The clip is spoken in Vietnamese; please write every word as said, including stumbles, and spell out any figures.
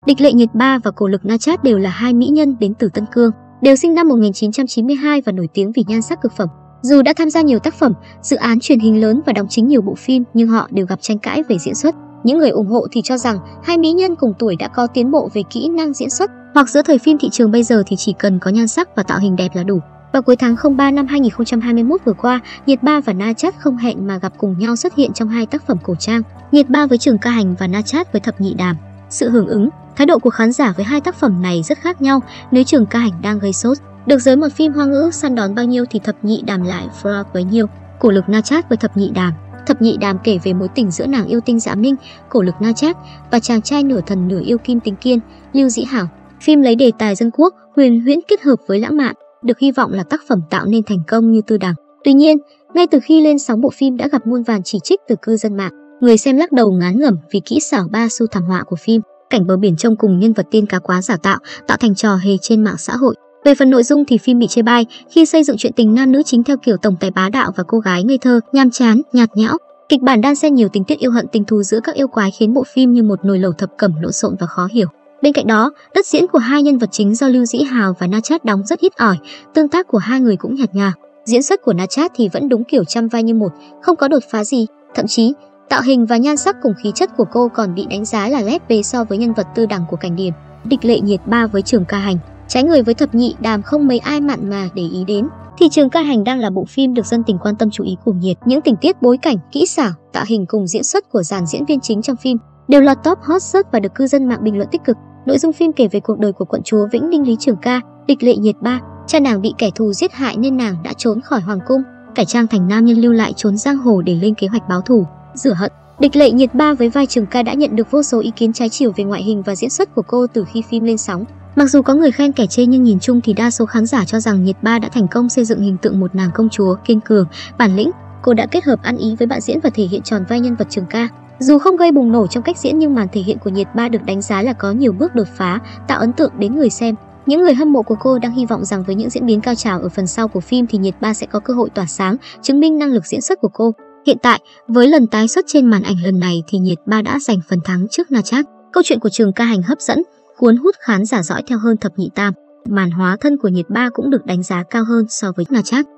Địch Lệ Nhiệt Ba và Cổ Lực Na Chát đều là hai mỹ nhân đến từ Tân Cương, đều sinh năm một nghìn chín trăm chín mươi hai và nổi tiếng vì nhan sắc cực phẩm. Dù đã tham gia nhiều tác phẩm, dự án truyền hình lớn và đóng chính nhiều bộ phim, nhưng họ đều gặp tranh cãi về diễn xuất. Những người ủng hộ thì cho rằng hai mỹ nhân cùng tuổi đã có tiến bộ về kỹ năng diễn xuất, hoặc giữa thời phim thị trường bây giờ thì chỉ cần có nhan sắc và tạo hình đẹp là đủ. Vào cuối tháng không ba năm hai nghìn không trăm hai mươi mốt vừa qua, Nhiệt Ba và Na Chát không hẹn mà gặp cùng nhau xuất hiện trong hai tác phẩm cổ trang, Nhiệt Ba với Trường Ca Hành và Na Chát với Thập Nhị Đàm. Sự hưởng ứng, thái độ của khán giả với hai tác phẩm này rất khác nhau. Nếu Trường Ca Hành đang gây sốt, được giới một phim hoa ngữ săn đón bao nhiêu thì Thập Nhị Đàm lại flop bấy nhiêu. Cổ Lực Na Chát với Thập Nhị Đàm. Thập Nhị Đàm kể về mối tình giữa nàng yêu tinh Dạ Minh, Cổ Lực Na Chát và chàng trai nửa thần nửa yêu Kim Tính Kiên, Lưu Dĩ Hảo. Phim lấy đề tài dân quốc, huyền huyễn kết hợp với lãng mạn, được hy vọng là tác phẩm tạo nên thành công như Tư Đằng. Tuy nhiên, ngay từ khi lên sóng bộ phim đã gặp muôn vàn chỉ trích từ cư dân mạng. Người xem lắc đầu ngán ngẩm vì kỹ xảo ba xu thảm họa của phim, cảnh bờ biển trông cùng nhân vật tiên cá quá giả tạo, tạo thành trò hề trên mạng xã hội. Về phần nội dung thì phim bị chê bai khi xây dựng chuyện tình nam nữ chính theo kiểu tổng tài bá đạo và cô gái ngây thơ, nhàm chán, nhạt nhẽo. Kịch bản đan xen nhiều tình tiết yêu hận tình thù giữa các yêu quái khiến bộ phim như một nồi lẩu thập cẩm lộn xộn và khó hiểu. Bên cạnh đó, đất diễn của hai nhân vật chính do Lưu Dĩ Hào và Na Chát đóng rất ít ỏi, tương tác của hai người cũng nhạt nhòa. Diễn xuất của Na Chát thì vẫn đúng kiểu trăm vai như một, không có đột phá gì, thậm chí tạo hình và nhan sắc cùng khí chất của cô còn bị đánh giá là lép vế so với nhân vật Tư Đằng của Cảnh Điền. Địch Lệ Nhiệt Ba với Trường Ca Hành, trái người với Thập Nhị Đàm không mấy ai mặn mà để ý đến, thì Trường Ca Hành đang là bộ phim được dân tình quan tâm chú ý cùng nhiệt. Những tình tiết bối cảnh, kỹ xảo, tạo hình cùng diễn xuất của dàn diễn viên chính trong phim đều là top hot search và được cư dân mạng bình luận tích cực. Nội dung phim kể về cuộc đời của quận chúa Vĩnh Ninh Lý Trường Ca, Địch Lệ Nhiệt Ba. Cha nàng bị kẻ thù giết hại nên nàng đã trốn khỏi hoàng cung, cải trang thành nam nhân lưu lại trốn giang hồ để lên kế hoạch báo thù, rửa hận. Địch Lệ Nhiệt Ba với vai Trường Ca đã nhận được vô số ý kiến trái chiều về ngoại hình và diễn xuất của cô từ khi phim lên sóng. Mặc dù có người khen kẻ chê nhưng nhìn chung thì đa số khán giả cho rằng Nhiệt Ba đã thành công xây dựng hình tượng một nàng công chúa kiên cường, bản lĩnh. Cô đã kết hợp ăn ý với bạn diễn và thể hiện tròn vai nhân vật Trường Ca. Dù không gây bùng nổ trong cách diễn nhưng màn thể hiện của Nhiệt Ba được đánh giá là có nhiều bước đột phá, tạo ấn tượng đến người xem. Những người hâm mộ của cô đang hy vọng rằng với những diễn biến cao trào ở phần sau của phim thì Nhiệt Ba sẽ có cơ hội tỏa sáng, chứng minh năng lực diễn xuất của cô. Hiện tại, với lần tái xuất trên màn ảnh lần này thì Nhiệt Ba đã giành phần thắng trước Na Chát. Câu chuyện của Trường Ca Hành hấp dẫn, cuốn hút khán giả dõi theo hơn Thập Nhị Tam. Màn hóa thân của Nhiệt Ba cũng được đánh giá cao hơn so với Na Chát.